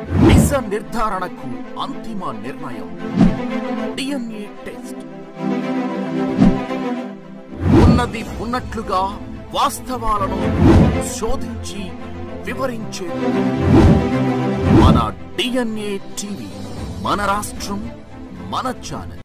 నిజ నిర్ధారణకు అంతిమ నిర్ణయం DNA టెస్ట్. ఉన్నది ఉన్నట్లుగా వాస్తవాలను శోధించి వివరించే మన DNA టీవీ, మన రాష్ట్రం, మన ఛానల్.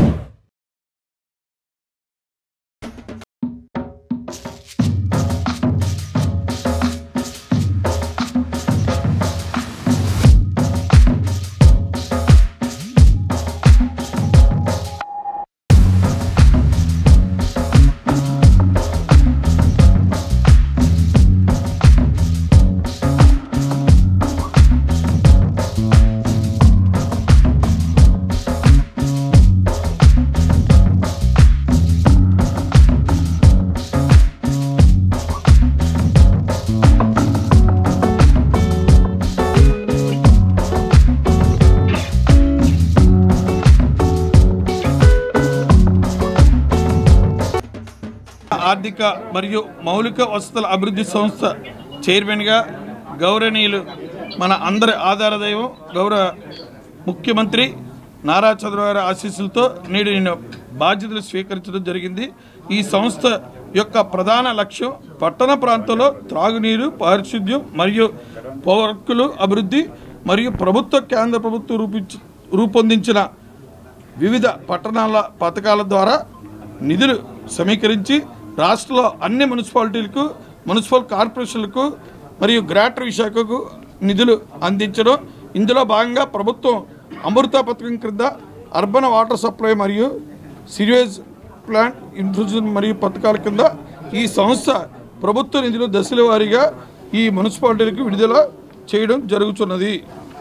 ఆర్థిక మరియు మౌలిక వసతుల అభివృద్ధి సంస్థ చైర్మన్గా గౌరవనీయులు మన అందరి ఆధార దైవం గౌరవ ముఖ్యమంత్రి నారా చంద్రబాబు గారి ఆశీస్సులతో నేడు నేను బాధ్యతలు స్వీకరించడం జరిగింది. ఈ సంస్థ యొక్క ప్రధాన లక్ష్యం పట్టణ ప్రాంతంలో త్రాగునీరు, పారిశుద్ధ్యం మరియు పౌరకులు అభివృద్ధి మరియు కేంద్ర ప్రభుత్వం రూపొందించిన వివిధ పట్టణాల పథకాల ద్వారా నిధులు సమీకరించి రాష్ట్రంలో అన్ని మున్సిపాలిటీలకు, మున్సిపల్ కార్పొరేషన్లకు మరియు గ్రేటర్ విశాఖకు నిధులు అందించడం. ఇందులో భాగంగా ప్రభుత్వం అమృత పథకం క్రింద అర్బన్ వాటర్ సప్లై మరియు సివేజ్ ప్లాంట్ ఇన్ఫ్యూజన్ మరియు పథకాల కింద ఈ సంస్థ ప్రభుత్వ నిధులు దశల వారీగా ఈ మున్సిపాలిటీలకు విడుదల చేయడం జరుగుతున్నది.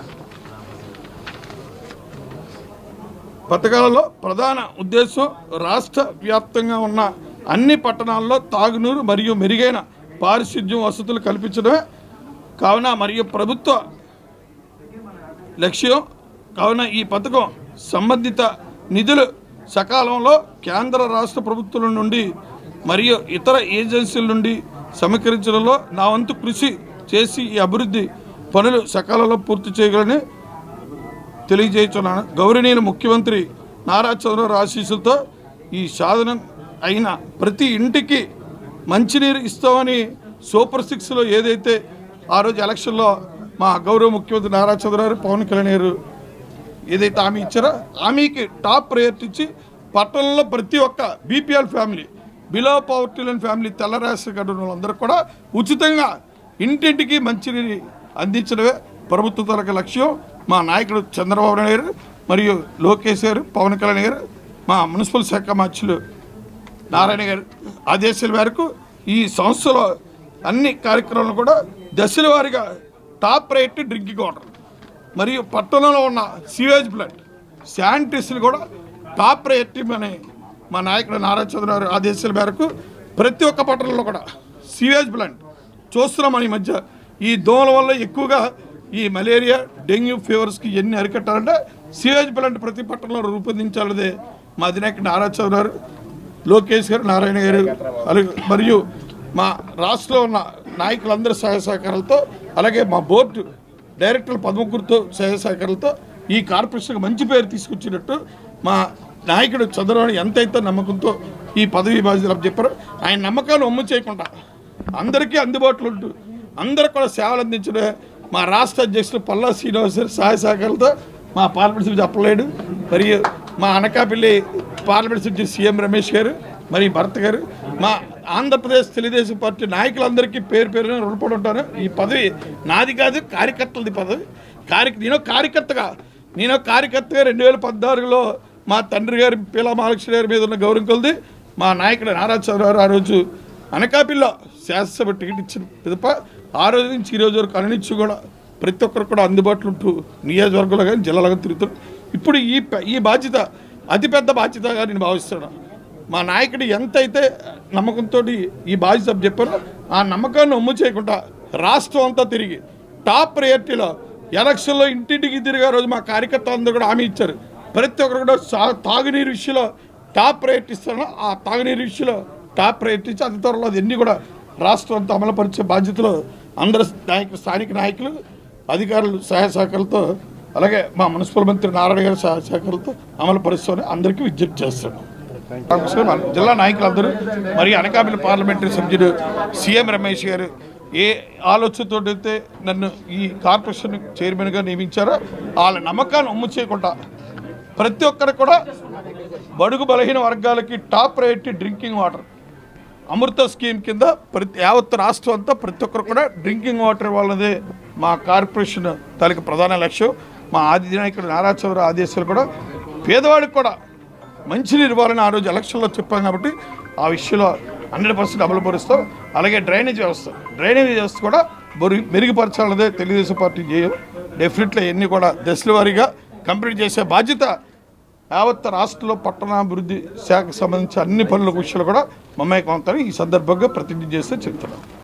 పథకాలలో ప్రధాన ఉద్దేశం రాష్ట్ర వ్యాప్తంగా ఉన్న అన్ని పట్టణాల్లో తాగునీరు మరియు మెరుగైన పారిశుద్ధ్యం వసతులు కల్పించడమే కావున మరియు ప్రభుత్వ లక్ష్యం కావున ఈ పథకం సంబంధిత నిధులు సకాలంలో కేంద్ర రాష్ట్ర ప్రభుత్వాల నుండి మరియు ఇతర ఏజెన్సీల నుండి సమీకరించడంలో నా వంతు కృషి చేసి ఈ అభివృద్ధి పనులు సకాలంలో పూర్తి చేయగలని తెలియజేస్తున్నాను. గౌరవనీయులు ముఖ్యమంత్రి నారా చంద్రబాబు ఆశీస్సులతో ఈ సాధన అయిన ప్రతి ఇంటికి మంచినీరు ఇస్తామని సూపర్ 6లో ఏదైతే ఆ రోజు ఎలక్షన్లో మా గౌరవ ముఖ్యమంత్రి నారా చంద్రబాబు పవన్ కళ్యాణ్ గారు ఏదైతే హామీ ఇచ్చారో హామీకి టాప్ ప్రయారిటీ ఇచ్చి పట్టణంలో ప్రతి ఒక్క BPL family, below poverty line family, తెల్ల రేషన్ కార్డు వాళ్ళందరూ కూడా ఉచితంగా ఇంటింటికి మంచినీరు అందించడమే ప్రభుత్వ తరగతి లక్ష్యం. మా నాయకుడు చంద్రబాబు నాయుడు గారు మరియు లోకేష్ గారు, పవన్ కళ్యాణ్ గారు, మా మున్సిపల్ శాఖ మంత్రులు నారాయణ గారు ఆదేశాల మేరకు ఈ సంస్థలో అన్ని కార్యక్రమాలను కూడా దశల వారీగా టాప్ ప్రయారిటీ డ్రింకింగ్ వాటర్ మరియు పట్టణంలో ఉన్న సివేజ్ ప్లాంట్, శానిటేషన్ కూడా టాప్ ప్రయారిటీ అని మా నాయకుడు నారా చంద్రబాబు ఆదేశాల మేరకు ప్రతి ఒక్క పట్టణంలో కూడా సివేజ్ ప్లాంట్ చూస్తున్నాం. ఈ మధ్య ఈ దోమల వల్ల ఎక్కువగా ఈ మలేరియా, డెంగ్యూ ఫీవర్స్కి ఎన్ని అరికట్టాలంటే సివేజ్ ప్లాంట్ ప్రతి పట్టణంలో రూపొందించాలదే మా అధినాయకుడు నారా చంద్రబాబు, లోకేష్ గారు, నారాయణ గారు మరియు మా రాష్ట్రంలో ఉన్న నాయకులందరి సహాయ సహకారాలతో అలాగే మా బోర్డు డైరెక్టర్లు పద్మకూరుతో సహాయ సహకారాలతో ఈ కార్పొరేషన్కి మంచి పేరు తీసుకొచ్చినట్టు మా నాయకుడు చంద్రబాబు ఎంతైతే నమ్మకంతో ఈ పదవి బాధ్యతలు చెప్పారో ఆయన నమ్మకాన్ని ఒమ్ము చేయకుండా అందరికీ అందుబాటులో ఉంటూ అందరూ కూడా సేవలు అందించడమే మా రాష్ట్ర అధ్యక్షులు పల్లా శ్రీనివాస్ సహాయ సహకారాలతో మా పార్లమెంట్ సభ్యులు చెప్పలేడు మరియు మా అనకాపల్లి పార్లమెంట్ సభ్యులు సీఎం రమేష్ గారు మరియు భరత్ గారు, మా ఆంధ్రప్రదేశ్ తెలుగుదేశం పార్టీ నాయకులందరికీ పేరు పేరున రుణపడి ఉంటాను. ఈ పదవి నాది కాదు, కార్యకర్తలది పదవి. నేను కార్యకర్తగా 2014లో మా తండ్రి గారి పీలా మహాలక్ష్మి గారి మీద ఉన్న గౌరవం కొలది మా నాయకుడు నారా చంద్రబాబు ఆ రోజు అనకాపల్లిలో శాసనసభ టికెట్ ఇచ్చిన పిదప ఆ రోజు నుంచి ఈ రోజు వరకు అనినిచ్చి కూడా ప్రతి ఒక్కరు కూడా అందుబాటులో ఉంటూ నియోజకవర్గంలో కానీ జిల్లాలో కానీ తిరుగుతారు. ఇప్పుడు ఈ బాధ్యత అతిపెద్ద బాధ్యతగా నేను భావిస్తున్నాను. మా నాయకుడు ఎంతైతే నమ్మకంతో ఈ బాధ్యత చెప్పారో ఆ నమ్మకాన్ని ఒమ్ము చేయకుండా రాష్ట్రం అంతా తిరిగి టాప్ ప్రయారిటీలో ఎలక్షన్లో ఇంటింటికి తిరిగే రోజు మా కార్యకర్తలందరూ కూడా హామీ ఇచ్చారు. ప్రతి ఒక్కరు కూడా తాగునీరు విషయంలో టాప్ ప్రయారిటీ ఇస్తాను. ఆ తాగునీరు విషయంలో టాప్ ప్రయారిటీ ఇచ్చి అతి త్వరలో అదన్నీ కూడా రాష్ట్రం అంతా అమలుపరిచే బాధ్యతలో అందరు స్థానిక నాయకులు అధికారులు సహాయ సహకారాలతో అలాగే మా మున్సిపల్ మంత్రి నారాయణ గారి సహాయ సహకారాలతో అమలు పరుస్తామని అందరికీ విజ్ఞప్తి చేస్తున్నాం. జిల్లా నాయకులందరూ మరియు అనకాపల్లి పార్లమెంటరీ సభ్యుడు సీఎం రమేష్ గారు ఏ ఆలోచనతో అయితే నన్ను ఈ కార్పొరేషన్ చైర్మన్గా నియమించారో వాళ్ళ నమ్మకాన్ని ఒమ్ము చేయకుండా ప్రతి ఒక్కరికి కూడా బడుగు బలహీన వర్గాలకి top priority drinking water Amrut scheme కింద యావత్ రాష్ట్రం అంతా ప్రతి ఒక్కరు కూడా డ్రింకింగ్ వాటర్ వాళ్ళదే మా కార్పొరేషన్ తాలూకు ప్రధాన లక్ష్యం. మా ఆది నాయకుడు నారా చౌదరి ఆదేశాలు కూడా పేదవాడికి కూడా మంచినీరు ఇవ్వాలని ఆ రోజు ఎలక్షన్లో చెప్పాం కాబట్టి ఆ విషయంలో 100% అమలు పరుస్తాం. అలాగే డ్రైనేజ్ వ్యవస్థ కూడా మెరుగుపరచాలన్నదే తెలుగుదేశం పార్టీ చేయం. డెఫినెట్లీ ఇవన్నీ కూడా దశల వారీగా కంప్లీట్ చేసే బాధ్యత యావత్ రాష్ట్రంలో పట్టణాభివృద్ధి శాఖకు సంబంధించి అన్ని పనుల విషయాలు కూడా మమ్మల్ని ఈ సందర్భంగా ప్రతిజ్ఞ చేస్తే చెప్తున్నాం.